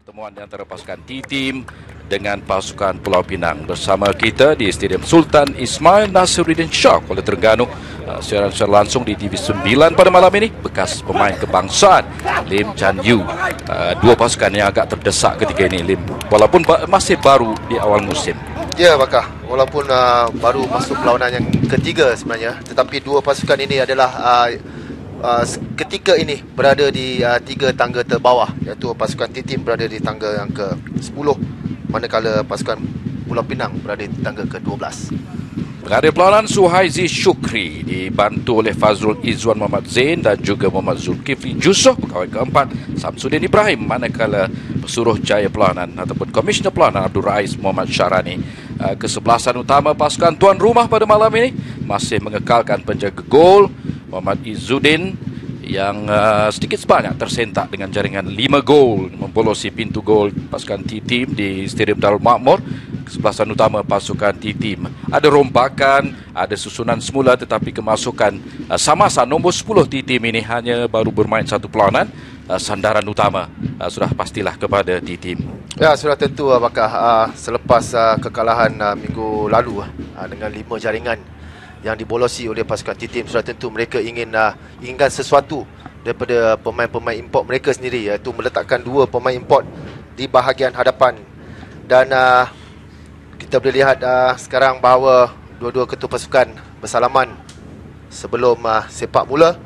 pertemuan di antara pasukan T-Team dengan pasukan Pulau Pinang. Bersama kita di Stadium Sultan Ismail Nasruddin Shah, Kuala Terengganu. Siaran secara langsung di TV 9 pada malam ini. Bekas pemain kebangsaan Lim Chan Yew. Dua pasukan yang agak terdesak ketika ini, Lim, walaupun masih baru di awal musim. Ya, Bakah, walaupun baru masuk perlawanan yang ketiga sebenarnya, tetapi dua pasukan ini adalah ketika ini berada di tiga tangga terbawah, iaitu pasukan T-Team berada di tangga yang ke-10, manakala pasukan Pulau Pinang berada di tangga ke-12. Pengadil perlawanan Suhaizi Shukri dibantu oleh Fazrul Izwan Muhammad Zain dan juga Muhammad Zulkifli Jusoh. Pegawai keempat Samsudin Ibrahim, manakala pesuruh jaya perlawanan ataupun Komisioner Perlawanan Abdul Rais Muhammad Syarani. Kesebelasan utama pasukan tuan rumah pada malam ini masih mengekalkan penjaga gol Muhammad Izzuddin yang sedikit sebanyak tersentak dengan jaringan 5 gol membolosi pintu gol pasukan T-Team di Stadium Darul Makmur. Kesebelasan utama pasukan T-Team ada rombakan, ada susunan semula, tetapi kemasukan Samasa nombor 10 T-Team ini hanya baru bermain satu perlawanan. Sandaran utama sudah pastilah kepada T-Team. Ya, sudah tentu Bakah, selepas kekalahan minggu lalu dengan 5 jaringan yang dibolosi oleh pasukan T-Team, sudah tentu mereka inginkan sesuatu daripada pemain-pemain import mereka sendiri, iaitu meletakkan 2 pemain import di bahagian hadapan. Dan kita boleh lihat sekarang bahawa dua-dua ketua pasukan bersalaman sebelum sepak mula.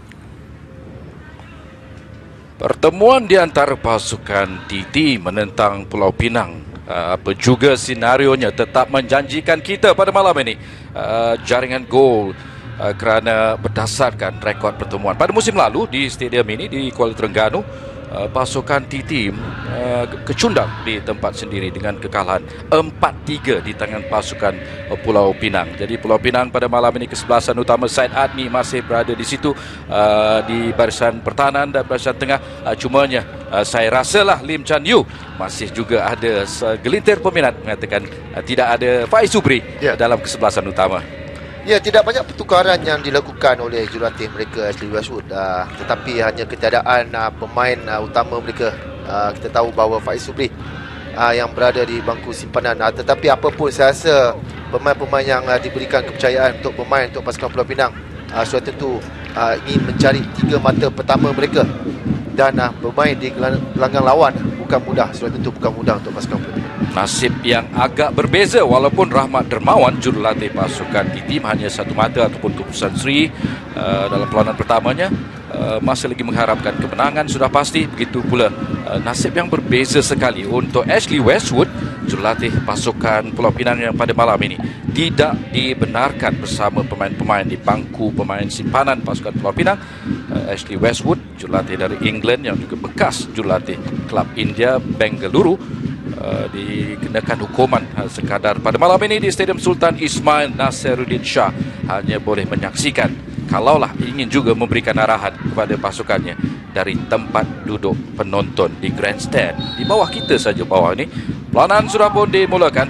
Pertemuan di antara pasukan T-Team menentang Pulau Pinang, apa juga senarionya, tetap menjanjikan kita pada malam ini. Jaringan gol kerana berdasarkan rekod pertemuan pada musim lalu di stadium ini di Kuala Terengganu, pasukan T-Team kecundang di tempat sendiri dengan kekalahan 4-3 di tangan pasukan Pulau Pinang. Jadi Pulau Pinang pada malam ini kesebelasan utama Said Adni masih berada di situ di barisan pertahanan dan barisan tengah. Cumanya saya rasalah Lim Chan Yew masih juga ada segelintir peminat mengatakan tidak ada Faiz Subri dalam kesebelasan utama. Ya, tidak banyak pertukaran yang dilakukan oleh jurulatih mereka Ashley Westwood, tetapi hanya ketiadaan pemain utama mereka. Kita tahu bahawa Faiz Subri yang berada di bangku simpanan, tetapi apapun saya rasa pemain-pemain yang diberikan kepercayaan untuk bermain untuk pasukan Pulau Pinang sudah tentu ingin mencari 3 mata pertama mereka, dan bermain di gelanggang lawan bukan mudah, sudah tentu bukan mudah untuk pasukan Pulau Pinang. Nasib yang agak berbeza, walaupun Rahmat Dermawan jurulatih pasukan T-Team hanya satu mata ataupun keputusan Sri dalam perlawanan pertamanya, masih lagi mengharapkan kemenangan sudah pasti. Begitu pula nasib yang berbeza sekali untuk Ashley Westwood, jurulatih pasukan Pulau Pinang, yang pada malam ini tidak dibenarkan bersama pemain-pemain di bangku pemain simpanan pasukan Pulau Pinang. Ashley Westwood, jurulatih dari England yang juga bekas jurulatih klub India Bengaluru, dikenakan hukuman sekadar pada malam ini di Stadium Sultan Ismail Nasruddin Shah. Hanya boleh menyaksikan, kalaulah ingin juga memberikan arahan kepada pasukannya dari tempat duduk penonton di grandstand di bawah kita saja, bawah ini. Perlawanan sudah pun dimulakan.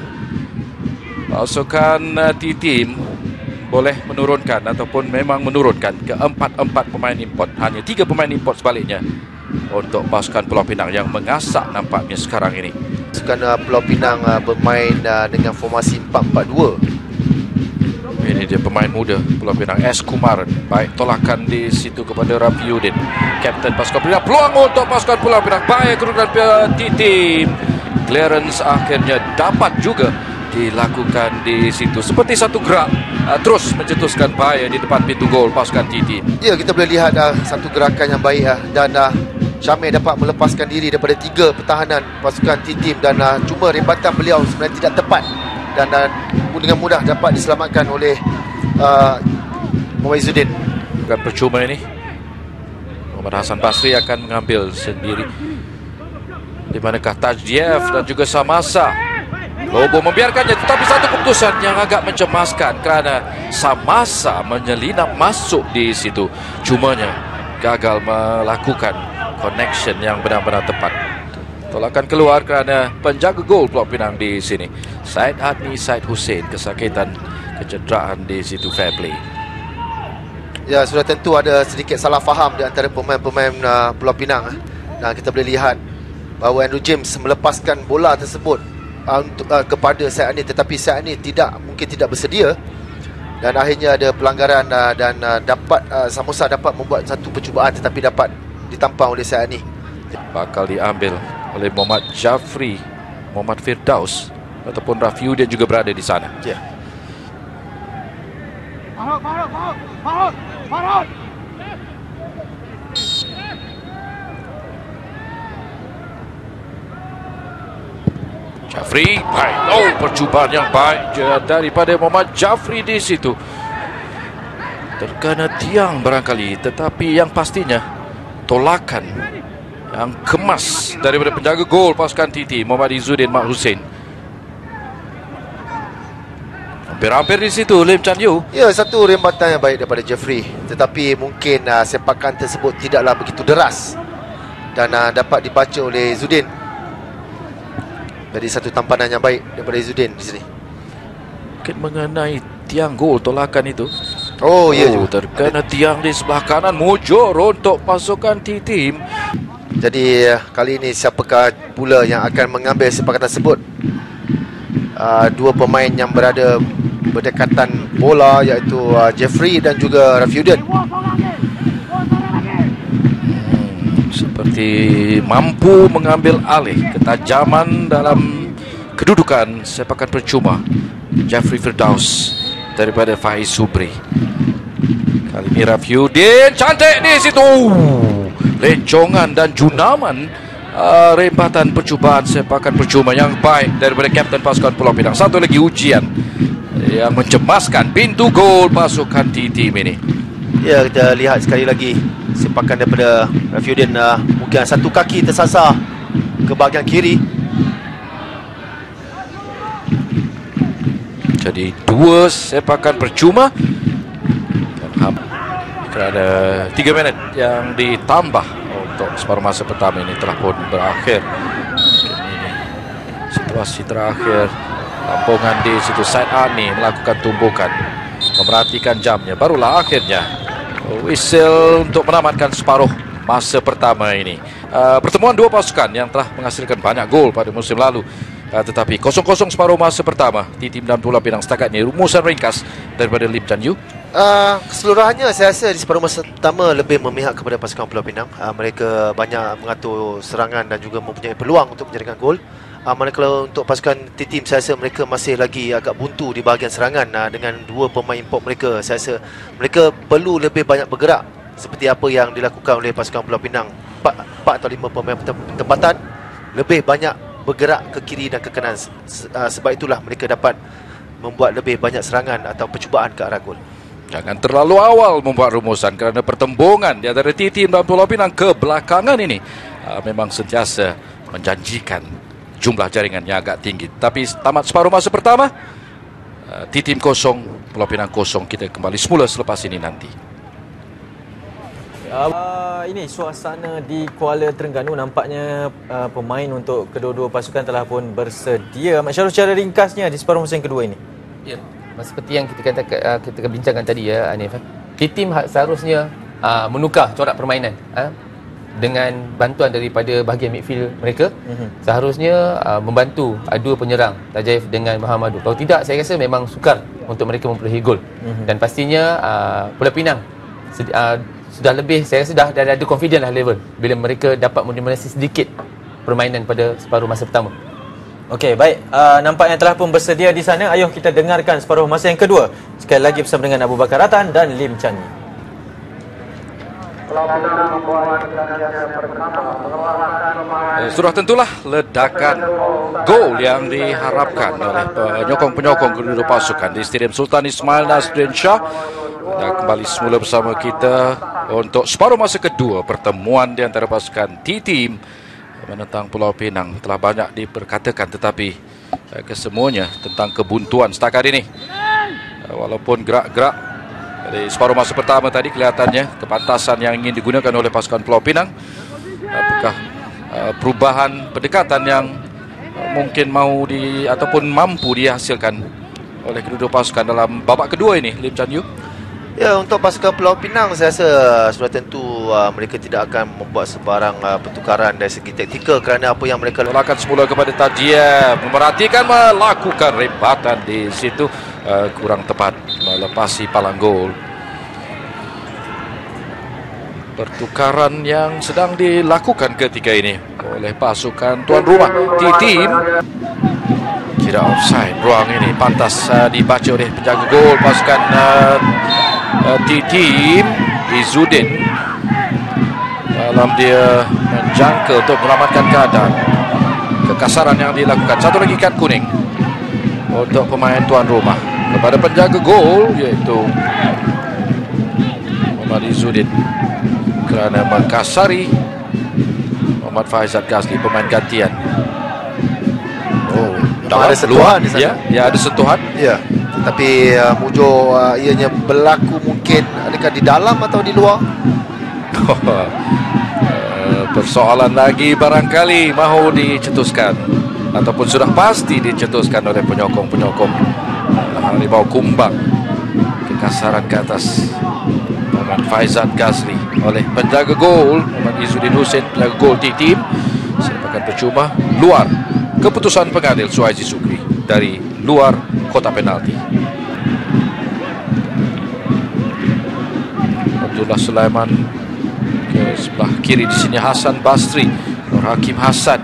Pasukan T-Team boleh menurunkan ataupun memang menurunkan ke 4 pemain import, hanya 3 pemain import sebaliknya untuk pasukan Pulau Pinang yang mengasak nampaknya sekarang ini. Pasukan Pulau Pinang bermain dengan formasi 4-4-2. Ini dia pemain muda Pulau Pinang, S. Kumaran. Baik tolakan di situ kepada Rafiuddin, kapten pasukan Pinang. Peluang untuk pasukan Pulau Pinang, baik kedudukan T-Team. Clearance akhirnya dapat juga dilakukan di situ, seperti satu gerak terus mencetuskan bahaya di depan pintu gol pasukan T-Team. Ya, kita boleh lihat satu gerakan yang baik dan Syamil dapat melepaskan diri daripada 3 pertahanan pasukan T-Team, dan cuma rebatan beliau sebenarnya tidak tepat, dan dengan mudah dapat diselamatkan oleh Muhammad Izzuddin. Bukan percuma ini, Muhammad Hassan Basri akan mengambil sendiri. Di manakah Tajdiev dan juga Samasa. Lobo membiarkannya, tetapi satu keputusan yang agak mencemaskan kerana Samasa menyelinap masuk di situ. Cumanya gagal melakukan connection yang benar-benar tepat. Tolakan keluar kerana penjaga gol Pulau Pinang di sini, Said Adni Said Hussein, kesakitan, kecederaan di situ, fair play. Ya, sudah tentu ada sedikit salah faham di antara pemain-pemain Pulau Pinang. Dan kita boleh lihat bahawa Andrew James melepaskan bola tersebut kepada Syed Anil, tetapi Syed Anil mungkin tidak bersedia, dan akhirnya ada pelanggaran dan Samosa dapat membuat satu percubaan tetapi dapat ditampang oleh Syed Anil. Bakal diambil oleh Muhammad Jafri, Muhammad Firdaus ataupun Rafiuddin juga berada di sana. Ya. Jafri, baik. Oh, percubaan yang baik daripada Muhammad Jafri di situ. Terkena tiang barangkali, tetapi yang pastinya tolakan yang kemas daripada penjaga gol pasukan TT, Muhammad Izzuddin Mat Hussein. Hampir-hampir di situ Lim Chan Yew. Ya, satu rembatan yang baik daripada Jeffrey, tetapi mungkin sepakan tersebut tidaklah begitu deras dan dapat dibaca oleh Izzuddin. Jadi satu tampanan yang baik daripada Izzuddin di sini. Mungkin mengenai tiang gol tolakan itu. Oh, ya juga. Terkena tiang di sebelah kanan, mujur untuk pasukan T-Team. Jadi kali ini siapakah pula yang akan mengambil sepakan tersebut? Dua pemain yang berada berdekatan bola, iaitu Jeffrey dan juga Rafiuddin. Seperti mampu mengambil alih ketajaman dalam kedudukan sepakan percuma Jafri Firdaus daripada Faiz Subri. Kali ini Rafiuddin cantik di situ, lencongan dan junaman rembatan percubaan sepakan percuma yang baik daripada kapten pasukan Pulau Pinang. Satu lagi ujian yang mencemaskan pintu gol pasukan T-Team ini. Ya, kita lihat sekali lagi sepakan daripada Rafiuddin. Mungkin satu kaki tersasar ke bahagian kiri. Jadi dua sepakan percuma kerana 3 minit yang ditambah untuk separuh masa pertama ini telah pun berakhir. Situasi terakhir, lampungan di situ Syed Anil melakukan tumbukan, memerhatikan jamnya, barulah akhirnya whistle untuk menamatkan separuh masa pertama ini. Pertemuan dua pasukan yang telah menghasilkan banyak gol pada musim lalu, tetapi 0-0 separuh masa pertama. T-Team dan Pulau Pinang setakat ini. Rumusan ringkas daripada Lim Chan Yew. Keseluruhannya saya rasa di separuh masa pertama lebih memihak kepada pasukan Pulau Pinang. Mereka banyak mengatur serangan dan juga mempunyai peluang untuk menjadikan gol. Manakala untuk pasukan T-Team, saya rasa mereka masih lagi agak buntu di bahagian serangan. Dengan dua pemain import mereka, saya rasa mereka perlu lebih banyak bergerak seperti apa yang dilakukan oleh pasukan Pulau Pinang. 4 atau 5 pemain tempatan lebih banyak bergerak ke kiri dan ke kanan. Sebab itulah mereka dapat membuat lebih banyak serangan atau percubaan ke arah gol. Jangan terlalu awal membuat rumusan, kerana pertembungan di antara T-Team dan Pulau Pinang kebelakangan ini memang sentiasa menjanjikan jumlah jaringan yang agak tinggi. Tapi tamat separuh masa pertama, T-Team 0, Pulau Pinang 0. Kita kembali semula selepas ini nanti. Ini suasana di Kuala Terengganu. Nampaknya pemain untuk kedua-dua pasukan telah pun bersedia. Mak Syarul, secara ringkasnya di separuh masa yang kedua ini. Ya, seperti yang kita bincangkan tadi ya, Hanif. T-Team seharusnya menukar corak permainan dengan bantuan daripada bahagian midfield mereka. Seharusnya membantu dua penyerang Tajaif dengan Muhammadu. Kalau tidak, saya rasa memang sukar untuk mereka memperolehi gol. Dan pastinya Pulau Pinang sudah lebih, saya rasa dah ada confident lah level bila mereka dapat medominasi sedikit permainan pada separuh masa pertama. Okey, baik. Nampaknya telah pun bersedia di sana. Ayuh kita dengarkan separuh masa yang kedua sekali lagi bersama dengan Abu Bakar Ratan dan Lim Chan Yew. Sudah tentulah ledakan gol yang diharapkan oleh penyokong-penyokong kedua pasukan di Stadium Sultan Ismail Nasruddin Shah. Dan kembali semula bersama kita untuk separuh masa kedua pertemuan di antara pasukan T-Team menentang Pulau Pinang. Telah banyak diperkatakan, tetapi kesemuanya tentang kebuntuan setakat ini. Walaupun gerak-gerak di separuh masa pertama tadi kelihatannya kepantasan yang ingin digunakan oleh pasukan Pulau Pinang. Apakah perubahan pendekatan yang mungkin ataupun mampu dihasilkan oleh kedua pasukan dalam babak kedua ini, Lim Chan Yew? Ya, untuk pasukan Pulau Pinang saya rasa sudah tentu mereka tidak akan membuat sebarang pertukaran dari segi taktikal kerana apa yang mereka Tolakan semula kepada Tajia, memerhatikan melakukan rembatan di situ, kurang tepat melepasi palang gol. Pertukaran yang sedang dilakukan ketika ini oleh pasukan tuan rumah T-Team. Kira offside ruang ini, pantas dibaca oleh penjaga gol pasukan T-Team, Izzuddin. Dalam dia menjangka untuk menyelamatkan keadaan. Kekasaran yang dilakukan. Satu lagi kad kuning untuk pemain tuan rumah kepada penjaga gol, iaitu Muhammad Izzuddin, kerana mengkasari Muhammad Faizat Ghazli, pemain gantian. Oh, ada sentuhan di sana. Ya, ada sentuhan. Ya, tetapi Mujo ianya berlaku mungkin adakah di dalam atau di luar? Persoalan lagi barangkali mahu dicetuskan ataupun sudah pasti dicetuskan oleh penyokong-penyokong Harimau Kumbang. Kekasaran ke atas Muhammad Faizat Ghazli oleh penjaga gol Muhammad Izzuddin Hussein, penjaga gol T-Team. Sepakan percuma luar. Keputusan pengadil Suhaiji Sukri dari luar kotak penalti. Abdullah Sulaiman ke sebelah kiri, di sini Hasan Basri, Nur Hakim Hasan.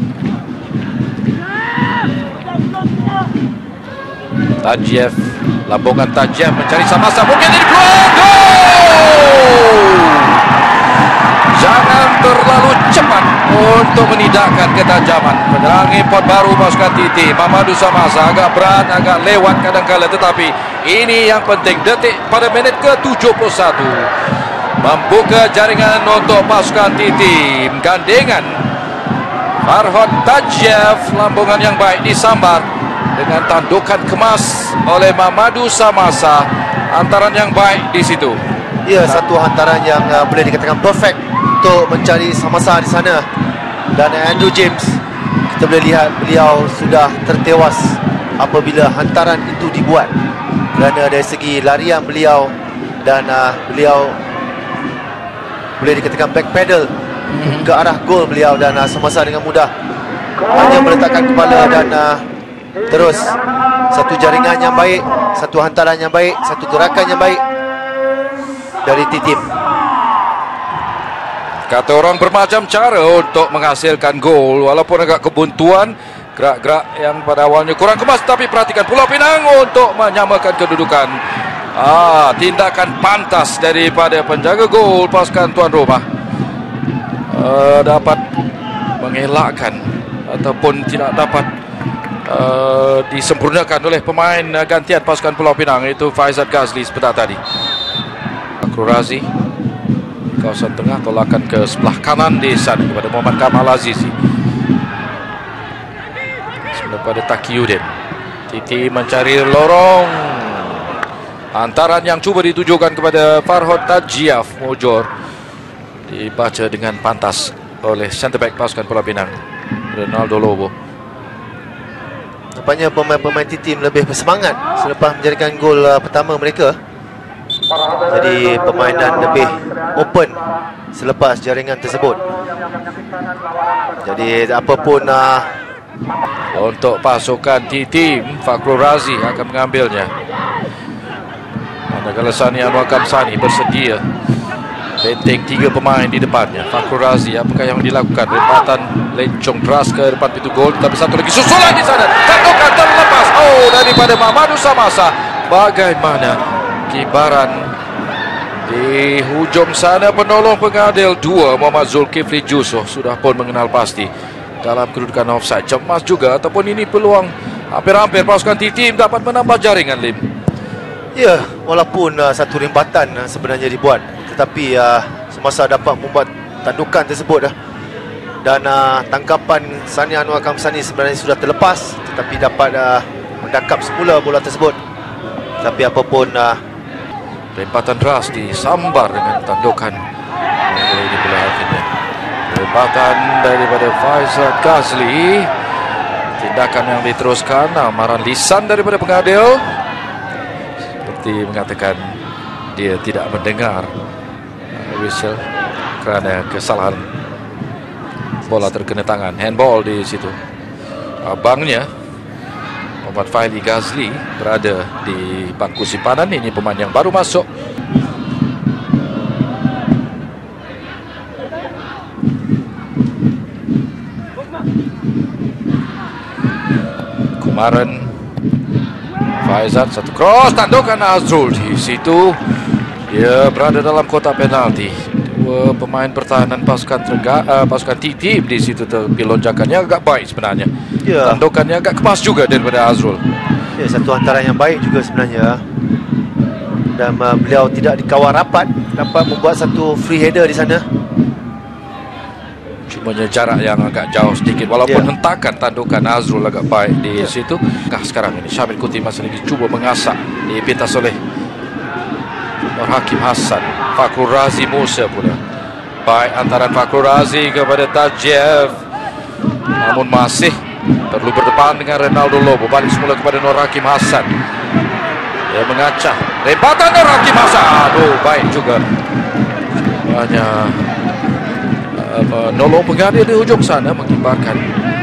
Tajiev, lambungan Tajiev mencari Samasa, mungkin ini peluang gol. Jangan terlalu cepat untuk menidakkan ketajaman. Penyerang import baru pasukan T-Team, Mamadou Samasa, agak berat, agak lewat kadang-kala, tetapi ini yang penting. Detik pada minit ke-71 membuka jaringan untuk pasukan T-Team. Gandengan Farhad Tajiev, lambungan yang baik disambar dengan tandukan kemas oleh Mamadou Samasa. Hantaran yang baik di situ. Ya, satu hantaran yang boleh dikatakan perfect untuk mencari Samasa di sana. Dan Andrew James, kita boleh lihat beliau sudah tertewas apabila hantaran itu dibuat, kerana dari segi larian beliau dan beliau boleh dikatakan backpedal ke arah gol beliau, dan Samasa dengan mudah hanya meletakkan kepala dan terus satu jaringan yang baik, satu hantaran yang baik, satu gerakan yang baik dari T-Team. Kata orang bermacam cara untuk menghasilkan gol, walaupun agak kebuntuan, gerak-gerak yang pada awalnya kurang kemas. Tapi perhatikan Pulau Pinang untuk menyamakan kedudukan. Tindakan pantas daripada penjaga gol pasukan tuan rumah, dapat mengelakkan ataupun tidak dapat disempurnakan oleh pemain gantian pasukan Pulau Pinang, iaitu Faizat Ghazli sebentar tadi. Fakrul Razi, kawasan tengah, tolakan ke sebelah kanan di sana kepada Muhammad Kamal Azizi. Sebelah pada Taqiyuddin. Titi mencari lorong. Hantaran yang cuba ditujukan kepada Farhad Tajiev Mojor dibaca dengan pantas oleh centre back pasukan Pulau Pinang, Ronaldo Lobo. Nampaknya pemain-pemain T-Team lebih bersemangat selepas menjadikan gol pertama mereka. Jadi permainan lebih open selepas jaringan tersebut. Jadi apapun untuk pasukan T-Team, Fakrul Razi akan mengambilnya. Manakala Sani Anwar Kamsani bersedia benteng 3 pemain di depannya. Fakrul Razi, apakah yang dilakukan? Rempatan lencong deras ke depan pintu gol, tapi satu lagi susulan di sana. Tandukan terlepas daripada Mamadou Samasa. Bagaimana kibaran di hujung sana, penolong pengadil 2 Muhammad Zulkifli Jusoh sudah pun mengenal pasti dalam kedudukan offside. Cemas juga, ataupun ini peluang hampir-hampir pasukan T-Team dapat menambah jaringan, Lim. Ya, walaupun satu rembatan sebenarnya dibuat, tetapi semasa dapat membuat tandukan tersebut dan tangkapan Sani Anwar Kamsani sebenarnya sudah terlepas, tetapi dapat mendakap semula bola tersebut. Tapi apapun, rempatan deras disambar dengan tandukan. Ini pula akhirnya rempatan daripada Faizat Ghazli. Tindakan yang diteruskan, amaran lisan daripada pengadil seperti mengatakan dia tidak mendengar whistle kerana kesalahan. Bola terkena tangan, handball di situ. Abangnya Muhammad Fahli Ghazli berada di bangku simpanan. Ini pemain yang baru masuk. Kumaran Faizat, satu cross, tandukan Azrul di situ. Dia berada dalam kotak penalti. Dua pemain pertahanan pasukan T-Team di situ, tapi lonjakannya agak baik sebenarnya. Tandukannya agak kemas juga daripada Azrul. Ya, satu hantaran yang baik juga sebenarnya. Dan beliau tidak dikawal rapat, dapat membuat satu free header di sana. Cumanya jarak yang agak jauh sedikit, walaupun hentakan tandukan Azrul agak baik di situ. Sekarang ini Syamil Kuti masih lagi cuba mengasak, dipintas oleh Nur Hakim Hassan. Fakhrul Razi Musa pula. Baik antaran Fakhrul Razi kepada Tajiev, namun masih perlu berdepan dengan Renaldo Lobo. Balik semula kepada Nur Hakim Hassan. Dia mengacah, rebatan Nur Hakim Hassan. Aduh, baik juga. Hanya menolong pengganti di hujung sana, mengibarkan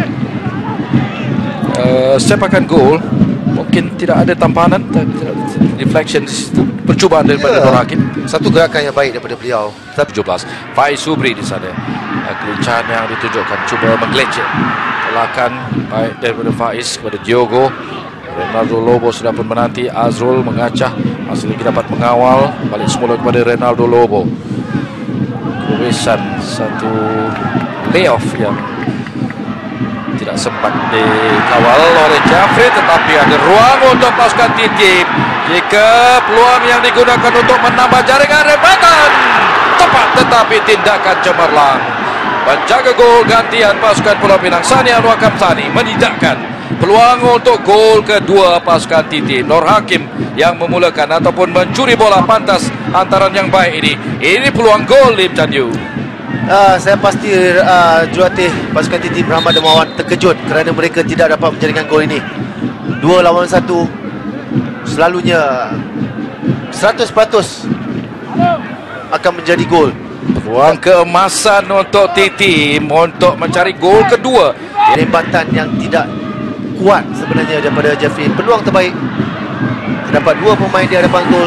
sepakan gol. Mungkin tidak ada tampanan, deflection di situ, percubaan daripada Nur Hakim. Satu gerakan yang baik daripada beliau. 17 Faiz Subri di sana. Kelincahan yang ditunjukkan, cuba menggelecek telakan baik daripada Faiz kepada Diogo. Renaldo Lobo sudah pun menanti. Azrul mengacah, masih lagi dapat mengawal. Balik semula kepada Renaldo Lobo. Kewesan satu layoff yang tidak sempat dikawal oleh Jafri, tetapi ada ruang untuk pasukan T-Team. Jika peluang yang digunakan untuk menambah jaringan, rebatan tepat, tetapi tindakan cemerlang. Penjaga gol gantian pasukan Pulau Pinang, Sani Anwar Kamsani, menidakkan peluang untuk gol kedua pasukan T-Team. Nur Hakim yang memulakan ataupun mencuri bola pantas antaran yang baik ini. Ini peluang gol Lim Chan Yew. Saya pasti jurulatih pasukan T-Team Rahmat Dermawan terkejut kerana mereka tidak dapat menjaringkan gol ini. 2 lawan 1 selalunya 100% akan menjadi gol. Peluang keemasan untuk T-Team untuk mencari gol kedua. Rebatan yang tidak kuat sebenarnya daripada Jeffrey. Peluang terbaik, terdapat 2 pemain di hadapan gol.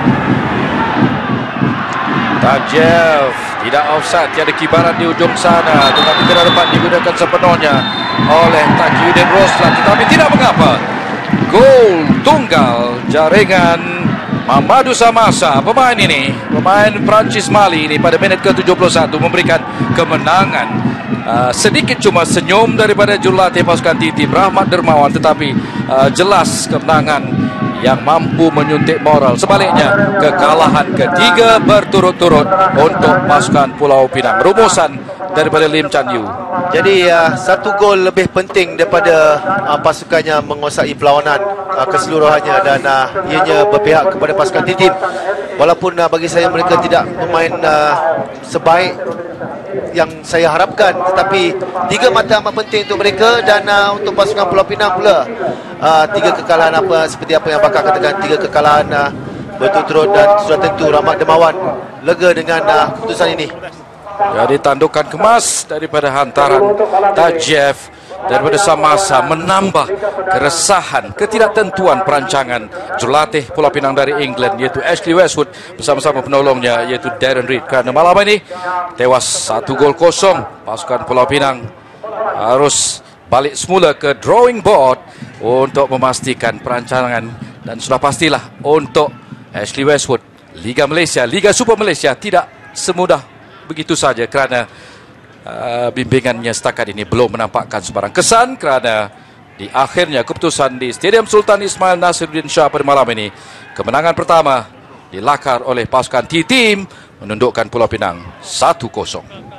Tajiev tidak offside, tiada kibaran di ujung sana, tetapi tidak dapat digunakan sepenuhnya oleh Taqiyuddin Roslan, tetapi tidak mengapa. Gol tunggal jaringan Mamadou Samasa. Pemain ini, pemain Perancis Mali ini pada minit ke-71 memberikan kemenangan. Sedikit cuma senyum daripada jurulatih pasukan T-Team Rahmat Dermawan, tetapi jelas kemenangan yang mampu menyuntik moral. Sebaliknya, kekalahan ketiga berturut-turut untuk pasukan Pulau Pinang. Rumusan daripada Lim Chan Yew. Jadi satu gol lebih penting daripada pasukannya menguasai perlawanan keseluruhannya, dan ianya berpihak kepada pasukan T-Team. Walaupun bagi saya mereka tidak bermain sebaik yang saya harapkan, tetapi 3 mata amat penting untuk mereka. Dan untuk pasukan Pulau Pinang pula, 3 kekalahan seperti apa yang bakal katakan, 3 kekalahan berturut-turut, dan sudah tentu Rahmat Dermawan lega dengan keputusan ini. Jadi tandukan kemas daripada hantaran Tajiev daripada Samasa menambah keresahan, ketidaktentuan perancangan jurulatih Pulau Pinang dari England, iaitu Ashley Westwood bersama-sama penolongnya iaitu Darren Reed. Kerana malam ini tewas 1-0. Pasukan Pulau Pinang harus balik semula ke drawing board untuk memastikan perancangan, dan sudah pastilah untuk Ashley Westwood, Liga Malaysia, Liga Super Malaysia tidak semudah begitu saja, kerana bimbingannya setakat ini belum menampakkan sebarang kesan, kerana di akhirnya keputusan di Stadium Sultan Ismail Nasiruddin Shah pada malam ini, kemenangan pertama dilakar oleh pasukan T-Team menundukkan Pulau Pinang 1-0.